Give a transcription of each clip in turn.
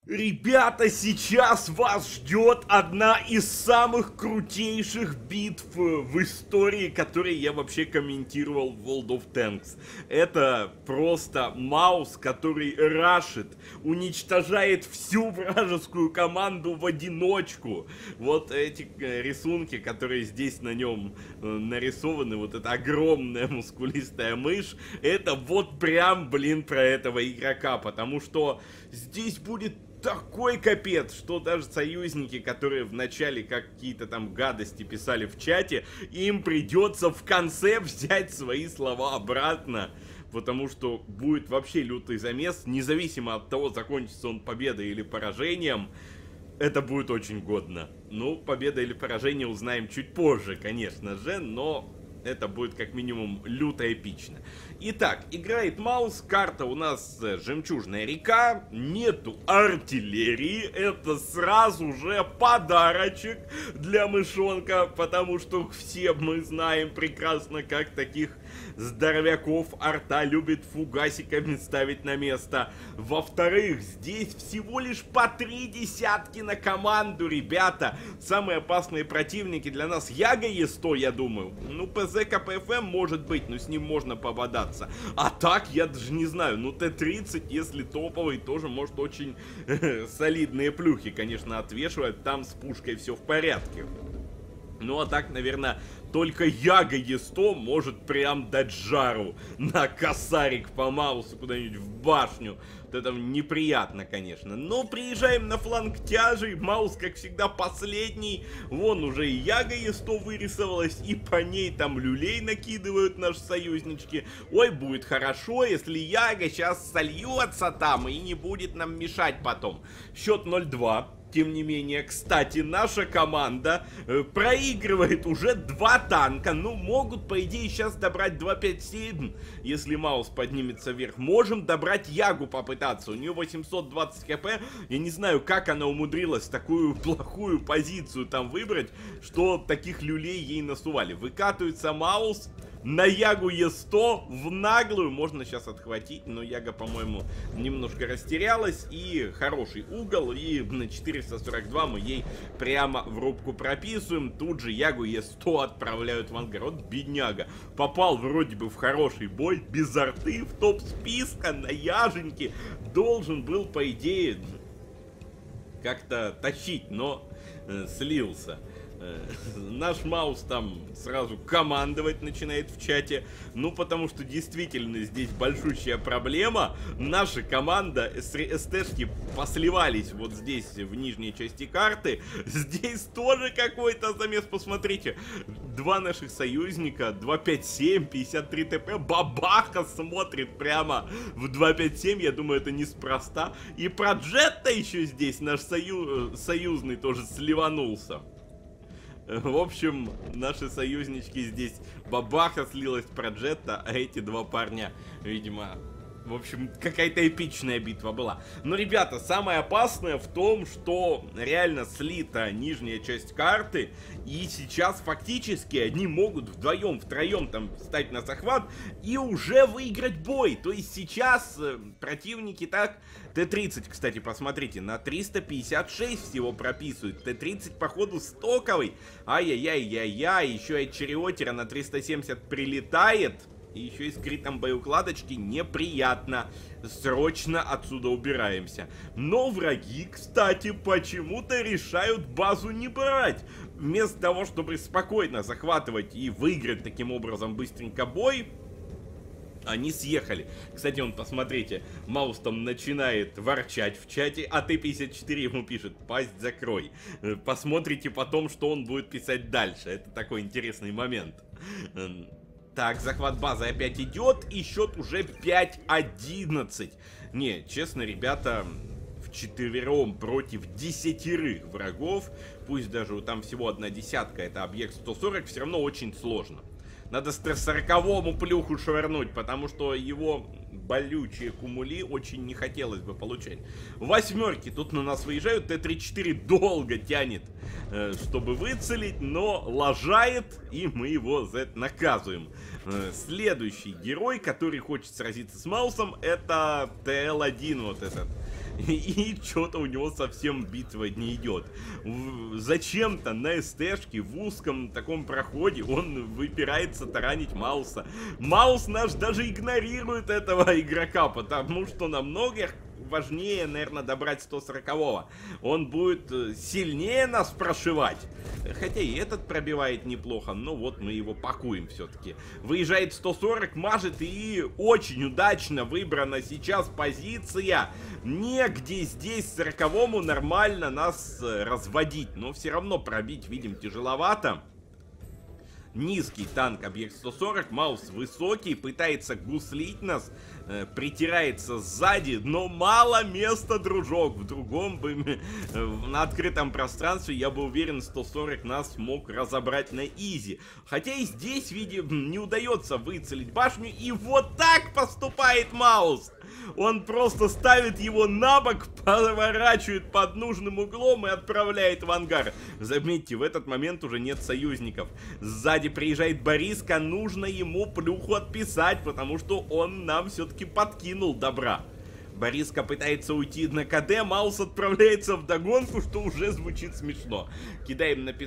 Ребята, сейчас вас ждет одна из самых крутейших битв в истории, которые я вообще комментировал в World of Tanks. Это просто Маус, который рашит, уничтожает всю вражескую команду в одиночку. Вот эти рисунки, которые здесь на нем нарисованы, вот эта огромная мускулистая мышь, это вот прям, блин, про этого игрока, потому что здесь будет такой капец, что даже союзники, которые вначале какие-то там гадости писали в чате, им придется в конце взять свои слова обратно. Потому что будет вообще лютый замес, независимо от того, закончится он победой или поражением. Это будет очень годно. Ну, победа или поражение узнаем чуть позже, конечно же, но это будет как минимум люто эпично. Итак, играет Маус, карта у нас Жемчужная река, нету артиллерии, это сразу же подарочек для мышонка, потому что все мы знаем прекрасно, как таких здоровяков арта любит фугасиками ставить на место. Во-вторых, здесь всего лишь по 3 десятки на команду, ребята. Самые опасные противники для нас Яга Е100, я думаю. Ну, ПЗ КПФМ может быть, но с ним можно пободаться. А так, я даже не знаю, ну Т-30, если топовый, тоже может очень солидные плюхи, конечно, отвешивать. Там с пушкой все в порядке. Ну а так, наверное, только Яга Е100 может прям дать жару на косарик по Маусу куда-нибудь в башню. Вот это неприятно, конечно. Но приезжаем на фланг тяжей. Маус, как всегда, последний. Вон уже и Яга Е100 вырисовалась, и по ней там люлей накидывают наши союзнички. Ой, будет хорошо, если Яга сейчас сольется там и не будет нам мешать потом. Счет 0-2. Тем не менее, кстати, наша команда проигрывает уже 2 танка. Ну, могут, по идее, сейчас добрать 257, если Маус поднимется вверх. Можем добрать Ягу попытаться. У нее 820 хп. Я не знаю, как она умудрилась такую плохую позицию там выбрать, что таких люлей ей насували. Выкатывается Маус на Ягу Е100 в наглую. Можно сейчас отхватить, но Яга, по-моему, немножко растерялась. И хороший угол. И на 442 мы ей прямо в рубку прописываем. Тут же Ягу Е100 отправляют в ангар. Вот бедняга. Попал вроде бы в хороший бой. Без арты в топ списка на Яженьке. Должен был, по идее, как-то тащить, но слился. Наш Маус там сразу командовать начинает в чате. Ну, потому что действительно здесь большущая проблема. Наша команда, СТшки посливались вот здесь, в нижней части карты. Здесь тоже какой-то замес, посмотрите. 2 наших союзника, 257, 53 ТП. Бабаха смотрит прямо в 257. Я думаю, это неспроста. И про Джетта еще здесь наш союзный тоже сливанулся. В общем, наши союзнички здесь бабаха слилась про Джетта, а эти 2 парня, видимо, в общем, какая-то эпичная битва была. Но, ребята, самое опасное в том, что реально слита нижняя часть карты, и сейчас фактически они могут вдвоем, втроем там встать на захват и уже выиграть бой. То есть сейчас противники так... Т-30, кстати, посмотрите, на 356 всего прописывают. Т-30, походу, стоковый. Ай-яй-яй-яй-яй, еще и Черриотера на 370 прилетает. И еще и с критом боеукладочки неприятно. Срочно отсюда убираемся. Но враги, кстати, почему-то решают базу не брать. Вместо того, чтобы спокойно захватывать и выиграть таким образом быстренько бой, они съехали. Кстати, посмотрите, Маус там начинает ворчать в чате, а Т-54 ему пишет: пасть закрой. Посмотрите потом, что он будет писать дальше. Это такой интересный момент. Так, захват базы опять идет, и счет уже 5-11. Не, честно, ребята, вчетвером против 10 врагов, пусть даже там всего 1 десятка, это объект 140, все равно очень сложно. Надо 140-му плюху швырнуть, потому что его болючие кумули очень не хотелось бы получать. 8-ки тут на нас выезжают, Т-34 долго тянет, чтобы выцелить, но лажает, и мы его за это наказываем. Следующий герой, который хочет сразиться с Маусом, это ТЛ-1, вот этот И что-то у него совсем битва не идет. Зачем-то на СТшке в узком таком проходе он выпирается таранить Мауса. Маус наш даже игнорирует этого игрока, потому что намного важнее, наверное, добрать 140-го. Он будет сильнее нас прошивать. Хотя и этот пробивает неплохо, но вот мы его пакуем все-таки. Выезжает 140, мажет, и очень удачно выбрана сейчас позиция. Негде здесь 40-му нормально нас разводить, но все равно пробить, видим, тяжеловато. Низкий танк объект 140, Маус высокий, пытается гуслить нас, притирается сзади, но мало места, дружок. В другом бы, на открытом пространстве, я бы уверен, 140 нас мог разобрать на изи. Хотя и здесь, видим, не удается выцелить башню, и вот так поступает Маус. Он просто ставит его на бок, поворачивает под нужным углом и отправляет в ангар. Заметьте, в этот момент уже нет союзников. Сзади приезжает Бориска, нужно ему плюху отписать, потому что он нам все-таки подкинул добра. Бориска пытается уйти на КД, Маус отправляется в догонку, что уже звучит смешно. Кидаем на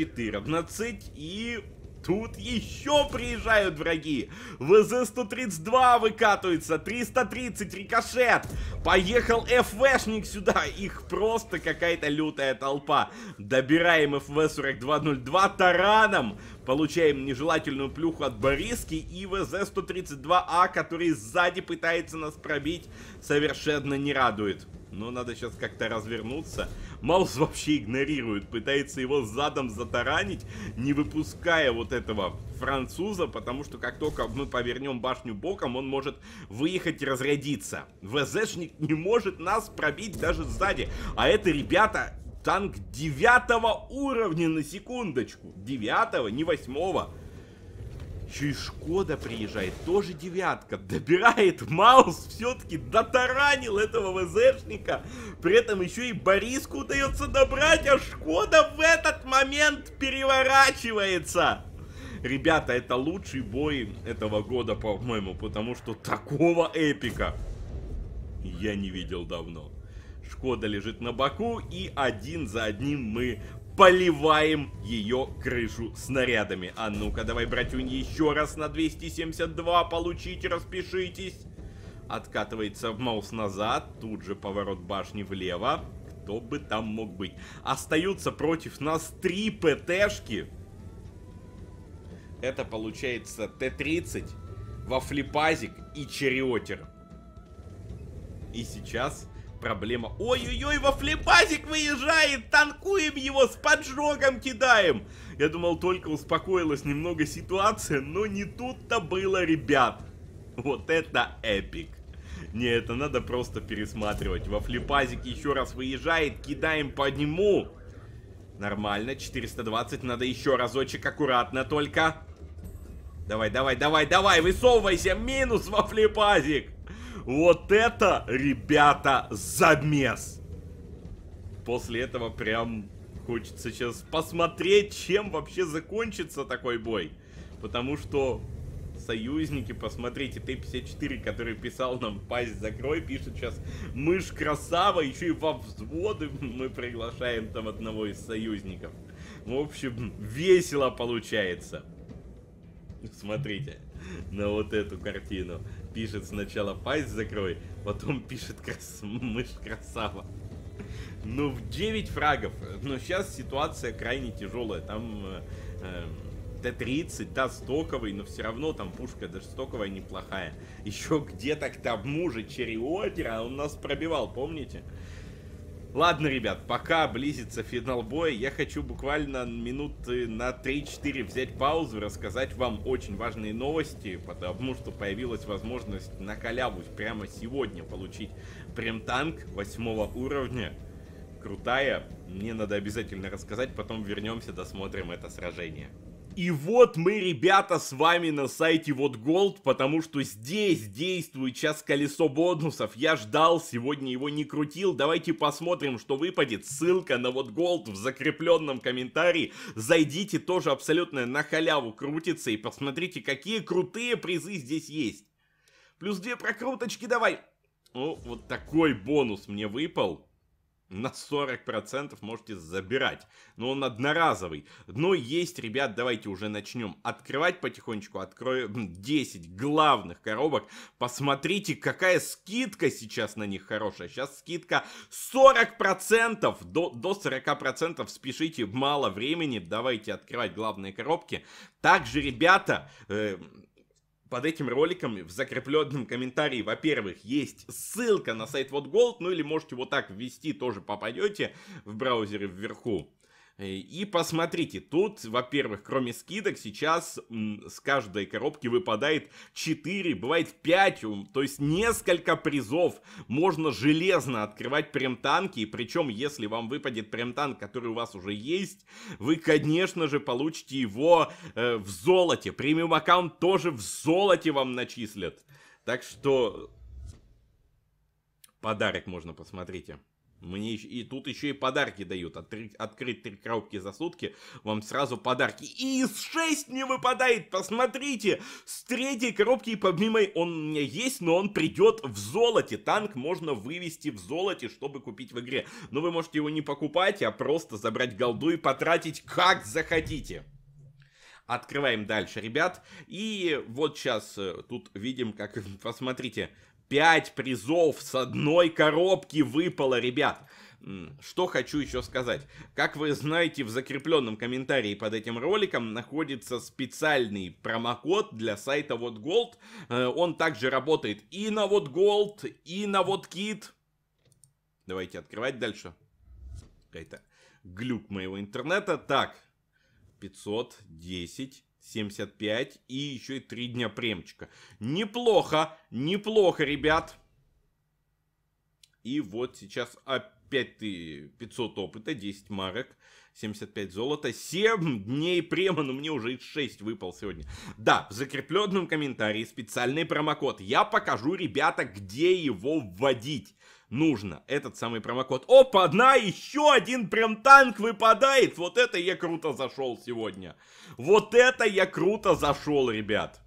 514 и... Тут еще приезжают враги. ВЗ-132 выкатывается. 330 рикошет. Поехал ФВшник сюда. Их просто какая-то лютая толпа. Добираем ФВ-4202 тараном. Получаем нежелательную плюху от Бориски. И ВЗ-132А, который сзади пытается нас пробить, совершенно не радует. Но надо сейчас как-то развернуться. Маус вообще игнорирует, пытается его задом затаранить, не выпуская вот этого француза, потому что как только мы повернем башню боком, он может выехать и разрядиться. ВЗшник не может нас пробить даже сзади. А это, ребята, танк 9 уровня, на секундочку. 9-го, не 8-го. Еще и Шкода приезжает, тоже 9-ка. Добирает Маус, все-таки дотаранил этого ВЗшника. При этом еще и Бориску удается добрать, а Шкода в этот момент переворачивается. Ребята, это лучший бой этого года, по-моему, потому что такого эпика я не видел давно. Шкода лежит на боку, и один за одним мы поливаем ее крышу снарядами. А ну-ка, давай, братюнь, еще раз на 272 получите, распишитесь. Откатывается Маус назад, тут же поворот башни влево. Кто бы там мог быть? Остаются против нас 3 ПТшки. Это получается Т-30, Вафлипазик и Черриотер. И сейчас... проблема. Ой-ой-ой, Вафлипазик выезжает, танкуем его, с поджогом кидаем. Я думал, только успокоилась немного ситуация, но не тут-то было, ребят. Вот это эпик. Не, это надо просто пересматривать. Вафлипазик еще раз выезжает, кидаем по нему. Нормально, 420, надо еще разочек, аккуратно только. Давай, давай, давай, давай, высовывайся, минус, Вафлипазик. Вот это, ребята, замес. После этого прям хочется сейчас посмотреть, чем вообще закончится такой бой. Потому что союзники, посмотрите, Т-54, который писал нам «Пасть закрой», пишет сейчас «Мышь красава», еще и во взводы мы приглашаем там одного из союзников. В общем, весело получается. Смотрите на вот эту картину. Пишет сначала «Пасть закрой», потом пишет «Мышь красава». Ну, в 9 фрагов. Но сейчас ситуация крайне тяжелая. Там Т-30, да, стоковый, но все равно там пушка даже стоковая неплохая. Еще где-то к тому же Черриотера он нас пробивал, помните? Ладно, ребят, пока близится финал боя, я хочу буквально минуты на 3-4 взять паузу, рассказать вам очень важные новости, потому что появилась возможность на халяву прямо сегодня получить прем-танк 8 уровня. Крутая, мне надо обязательно рассказать, потом вернемся, досмотрим это сражение. И вот мы, ребята, с вами на сайте Вот Голд, потому что здесь действует сейчас колесо бонусов. Я ждал, сегодня его не крутил. Давайте посмотрим, что выпадет. Ссылка на Вот Голд в закрепленном комментарии. Зайдите, тоже абсолютно на халяву крутится. И посмотрите, какие крутые призы здесь есть. Плюс 2 прокруточки давай. Ну, вот такой бонус мне выпал. На 40% можете забирать. Но он одноразовый. Но есть, ребят, давайте уже начнем открывать потихонечку. Откроем 10 главных коробок. Посмотрите, какая скидка сейчас на них хорошая. Сейчас скидка 40%. До 40% спешите, мало времени. Давайте открывать главные коробки. Также, ребята... Под этим роликом в закрепленном комментарии, во-первых, есть ссылка на сайт Вот Gold, ну или можете вот так ввести, тоже попадете в браузере вверху. И посмотрите, тут, во-первых, кроме скидок, сейчас с каждой коробки выпадает 4, бывает 5, то есть несколько призов. Можно железно открывать прем-танки, и причем, если вам выпадет прем-танк, который у вас уже есть, вы, конечно же, получите его в золоте. Премиум аккаунт тоже в золоте вам начислят. Так что подарок можно, посмотрите. Мне и тут еще и подарки дают. Открыть 3 коробки за сутки, вам сразу подарки. И из 6 не выпадает, посмотрите. С 3 коробки, помимо он у меня есть, но он придет в золоте. Танк можно вывести в золоте, чтобы купить в игре. Но вы можете его не покупать, а просто забрать голду и потратить как захотите. Открываем дальше, ребят. И вот сейчас тут видим, как, посмотрите, 5 призов с одной коробки выпало, ребят. Что хочу еще сказать. Как вы знаете, в закрепленном комментарии под этим роликом находится специальный промокод для сайта Вот Gold. Он также работает и на Вот Gold, и на Вот Kit. Давайте открывать дальше. Какой-то глюк моего интернета. Так, 510... 75 и еще и 3 дня премчика. Неплохо, неплохо, ребят. И вот сейчас опять 500 опыта, 10 марок, 75 золота, 7 дней према, но мне уже 6 выпал сегодня. Да, в закрепленном комментарии специальный промокод. Я покажу, ребята, где его вводить. Нужно этот самый промокод. Опа, еще один прям танк выпадает. Вот это я круто зашел сегодня. Вот это я круто зашел, ребят.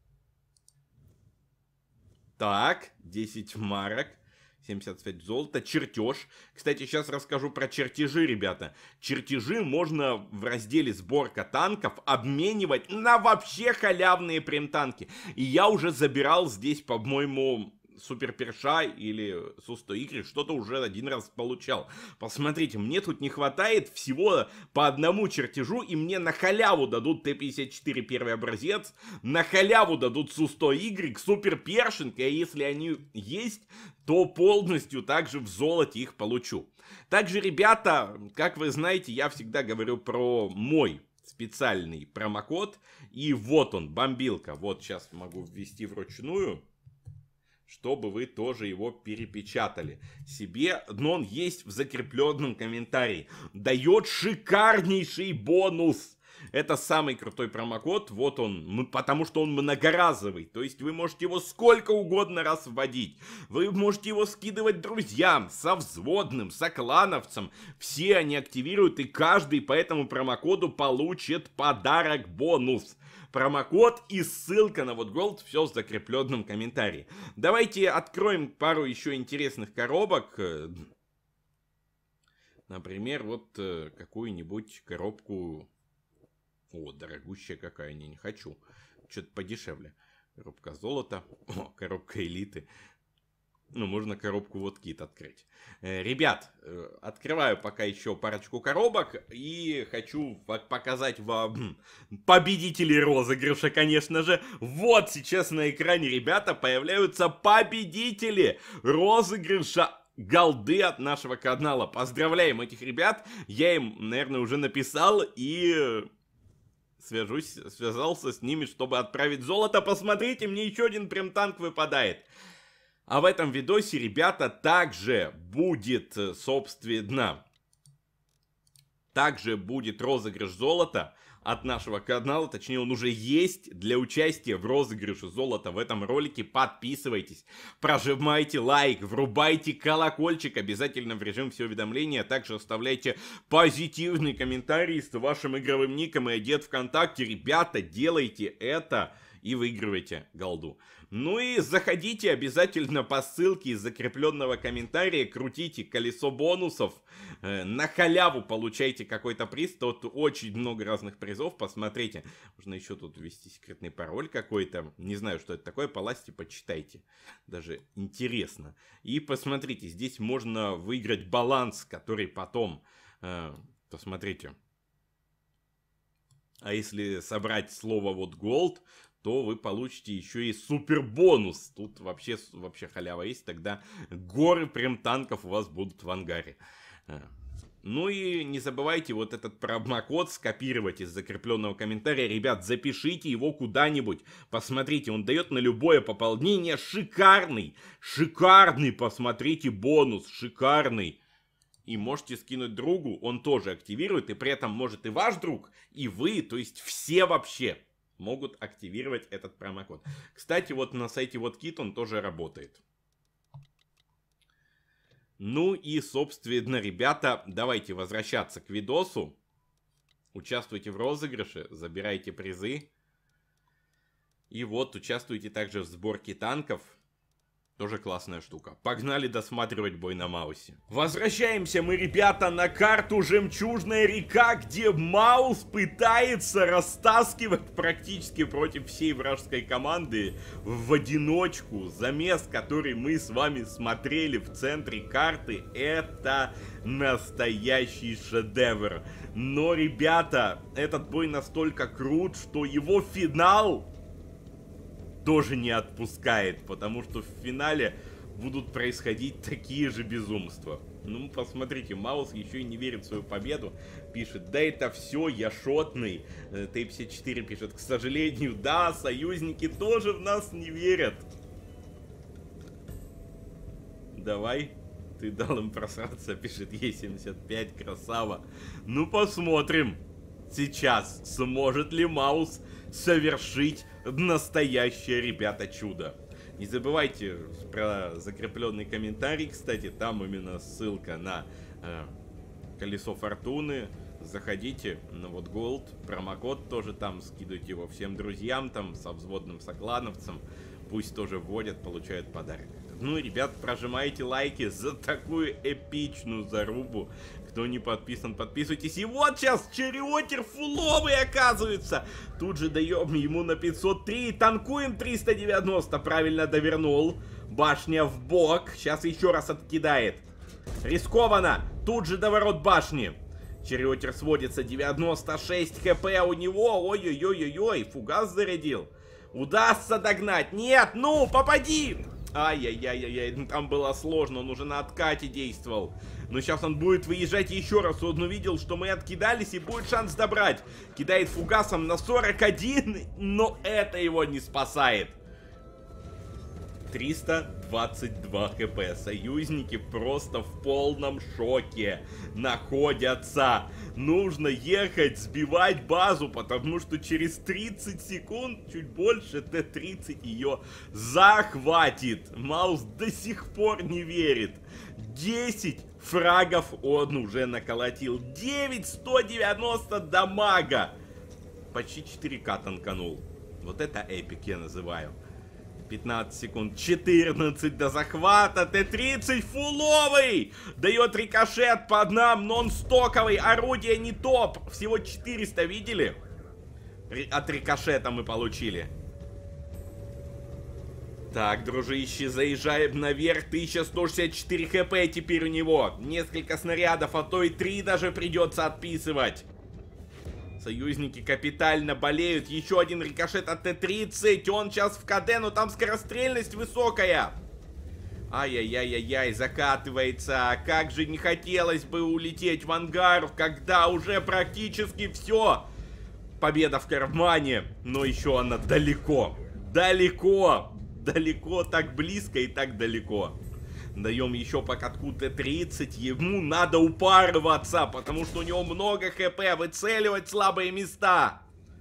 Так, 10 марок. 75 золота, чертеж. Кстати, сейчас расскажу про чертежи, ребята. Чертежи можно в разделе сборка танков обменивать на вообще халявные прем-танки. И я уже забирал здесь, по-моему, Супер Перша или Су-100Y, что-то уже один раз получал. Посмотрите, мне тут не хватает всего по одному чертежу, и мне на халяву дадут Т-54 первый образец, на халяву дадут Су-100Y, Супер Першинг, а если они есть, то полностью также в золоте их получу. Также, ребята, как вы знаете, я всегда говорю про мой специальный промокод, и вот он, бомбилка. Вот сейчас могу ввести вручную, чтобы вы тоже его перепечатали себе, но он есть в закрепленном комментарии. Дает шикарнейший бонус. Это самый крутой промокод, вот он, потому что он многоразовый, то есть вы можете его сколько угодно раз вводить. Вы можете его скидывать друзьям, совзводным, соклановцам, все они активируют, и каждый по этому промокоду получит подарок бонус. Промокод и ссылка на Вот Gold, все в закрепленном комментарии. Давайте откроем пару еще интересных коробок. Например, вот какую-нибудь коробку. О, дорогущая какая, не хочу. Что-то подешевле. Коробка золота. О, коробка элиты. Ну, можно коробку Вот Kit открыть. Ребят, открываю пока еще парочку коробок. И хочу показать вам победителей розыгрыша, конечно же. Вот сейчас на экране, ребята, появляются победители розыгрыша голды от нашего канала. Поздравляем этих ребят. Я им, наверное, уже написал и связался с ними, чтобы отправить золото. Посмотрите, мне еще один прем-танк выпадает. А в этом видосе, ребята, также будет, собственно, розыгрыш золота от нашего канала. Точнее, он уже есть для участия в розыгрыше золота в этом ролике. Подписывайтесь, прожимайте лайк, врубайте колокольчик обязательно в режим все уведомления. Также оставляйте позитивный комментарий с вашим игровым ником и ID ВКонтакте. Ребята, делайте это. и выигрывайте голду. Ну и заходите обязательно по ссылке из закрепленного комментария, крутите колесо бонусов, на халяву получайте какой-то приз, тут очень много разных призов, посмотрите. Можно еще тут ввести секретный пароль какой-то, не знаю, что это такое, полазьте, почитайте, даже интересно. И посмотрите, здесь можно выиграть баланс, который потом, посмотрите. А если собрать слово вот gold, то вы получите еще и супер бонус. Тут вообще халява есть, тогда горы прям танков у вас будут в ангаре. Ну и не забывайте вот этот промокод скопировать из закрепленного комментария. Ребят, запишите его куда-нибудь. Посмотрите, он дает на любое пополнение шикарный, посмотрите, бонус, шикарный. И можете скинуть другу, он тоже активирует, и при этом может и ваш друг, и вы, то есть все вообще могут активировать этот промокод. Кстати, вот на сайте WhatKit он тоже работает. Ну и, собственно, ребята, давайте возвращаться к видосу. Участвуйте в розыгрыше, забирайте призы. И вот, участвуйте также в сборке танков. Тоже классная штука. Погнали досматривать бой на Маусе. Возвращаемся мы, ребята, на карту Жемчужная река, где Маус пытается растаскивать практически против всей вражеской команды в одиночку. Замес, который мы с вами смотрели в центре карты, это настоящий шедевр. Но, ребята, этот бой настолько крут, что его финал тоже не отпускает, потому что в финале будут происходить такие же безумства. Ну, посмотрите, Маус еще и не верит в свою победу, пишет, да это все, я шотный. Т-54 пишет, к сожалению, да, союзники тоже в нас не верят. Давай, ты дал им просраться, пишет Е75, красава. Ну, посмотрим сейчас, сможет ли Маус совершить настоящее, ребята, чудо. Не забывайте про закрепленный комментарий, кстати, там именно ссылка на колесо фортуны. Заходите на вот Gold, промокод тоже там, скидывайте его всем друзьям, там, со взводным соклановцам. Пусть тоже вводят, получают подарок. Ну, ребят, прожимайте лайки за такую эпичную зарубу. Кто не подписан, подписывайтесь. И вот сейчас Чариотер фуловый оказывается. Тут же даем ему на 503. Танкуем 390. Правильно довернул. Башня в бок. Сейчас еще раз откидает. Рискованно. Тут же до ворот башни. Чариотер сводится. 96 хп у него. Ой-ой-ой-ой-ой. Фугас зарядил. Удастся догнать. Нет, ну, попади. Ай-яй-яй-яй, там было сложно, он уже на откате действовал. Но сейчас он будет выезжать еще раз, он увидел, что мы откидались и будет шанс добрать. Кидает фугасом на 41, но это его не спасает. 322 хп. Союзники просто в полном шоке находятся. Нужно ехать, сбивать базу, потому что через 30 секунд, чуть больше, Т-30 ее захватит. Маус до сих пор не верит. 10 фрагов он уже наколотил. 9190 дамага. Почти 4К танканул. Вот это эпик я называю. 15 секунд, 14 до захвата, Т-30 фуловый, дает рикошет по нам, нон-стоковый, орудие не топ, всего 400, видели? От рикошета мы получили. Так, дружище, заезжаем наверх, 1164 хп теперь у него, несколько снарядов, а то и 3 даже придется отписывать. Союзники капитально болеют. Еще один рикошет от Т-30. Он сейчас в КД, но там скорострельность высокая. Ай-яй-яй-яй-яй, закатывается. Как же не хотелось бы улететь в ангар, когда уже практически все. Победа в кармане. Но еще она далеко. Далеко. Далеко, так близко и так далеко. Даем еще по катку Т-30. Ему надо упарываться, потому что у него много хп. Выцеливать слабые места.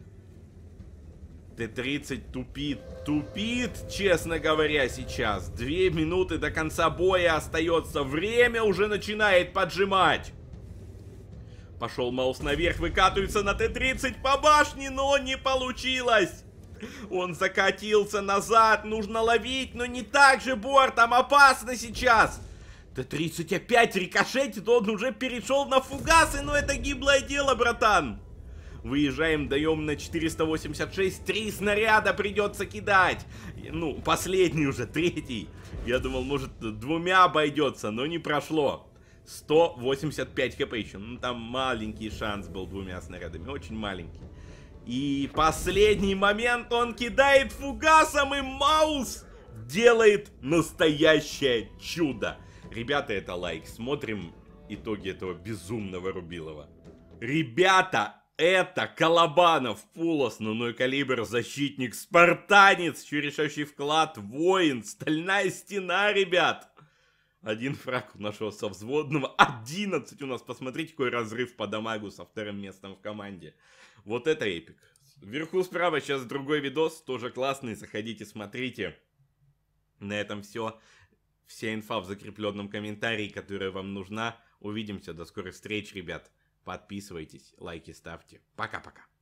Т-30 тупит. Тупит, честно говоря, сейчас. 2 минуты до конца боя остается. Время уже начинает поджимать. Пошел Маус наверх, выкатывается на Т-30 по башне, но не получилось. Он закатился назад, нужно ловить, но не так же, Бор, там опасно сейчас. Т-30 опять рикошетит, он уже перешел на фугасы, но это гиблое дело, братан. Выезжаем, даем на 486, 3 снаряда придется кидать. Ну, последний уже, третий. Я думал, может, 2 обойдется, но не прошло. 185 хп еще. Ну, там маленький шанс был 2 снарядами, очень маленький. И последний момент он кидает фугасом, и Маус делает настоящее чудо. Ребята, это лайк. Смотрим итоги этого безумного Рубилова. Ребята, это Колобанов, фул основной калибр, защитник, спартанец, еще решающий вклад, воин, стальная стена, ребят. 1 фраг у нашего совзводного, 11 у нас, посмотрите, какой разрыв по дамагу со 2-м местом в команде. Вот это эпик. Вверху справа сейчас другой видос, тоже классный, заходите, смотрите. На этом все. Вся инфа в закрепленном комментарии, которая вам нужна. Увидимся, до скорых встреч, ребят. Подписывайтесь, лайки ставьте. Пока-пока.